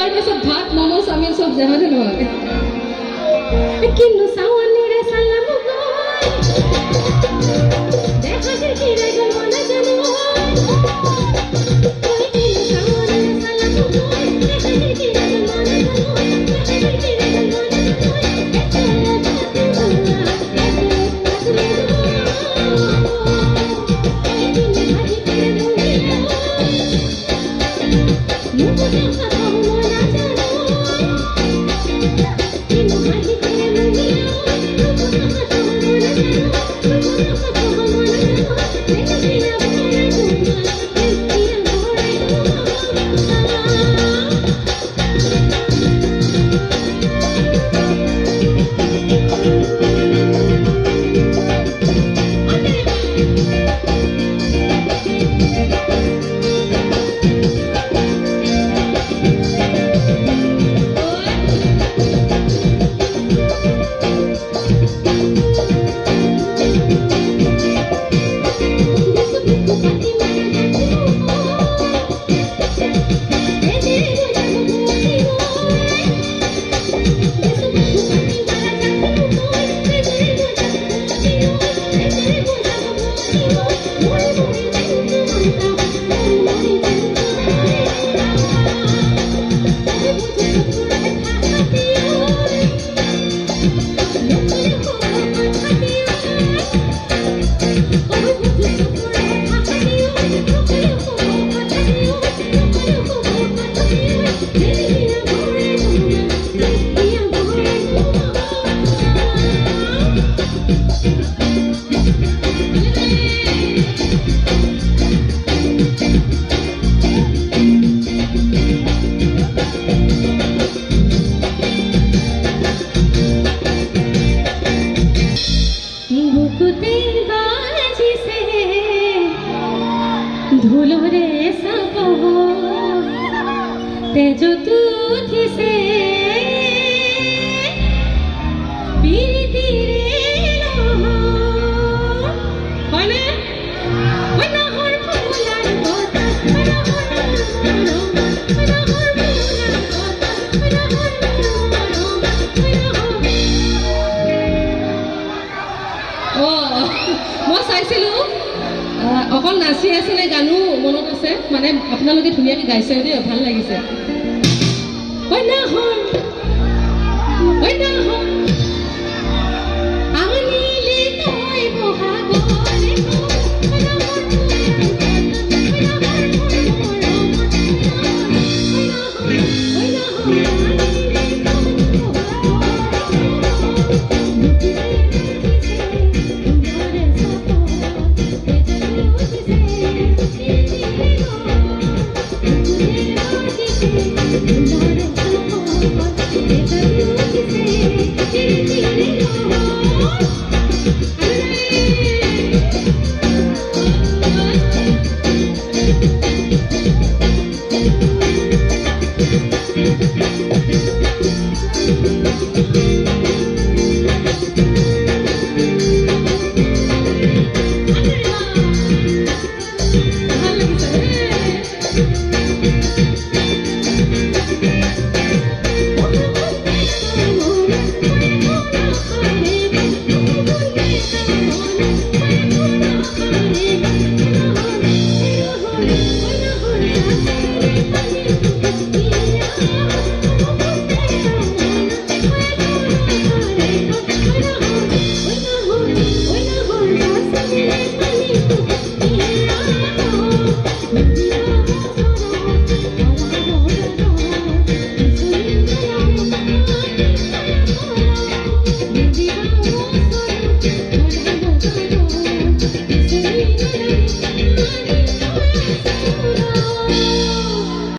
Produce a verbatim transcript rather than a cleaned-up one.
খোৱাৰ পিছত ভাত মম' চাওমিন চব জানা নহয় কিন্তু চাওয়ানিৰে সালাম দেখা দেখি রেগল মনে জানো तेजो तू से पीती रे लो बने बना हर फूलार कोता बना हर फूलार बना हर फूलार कोता बना हर फूलार ओ মই চাইছিলো অকল নাচি আছিলে গানো মনত আছে মানে আপোনালোকে ধুনীয়াকৈ গাইছে দেই ভাল লাগিছে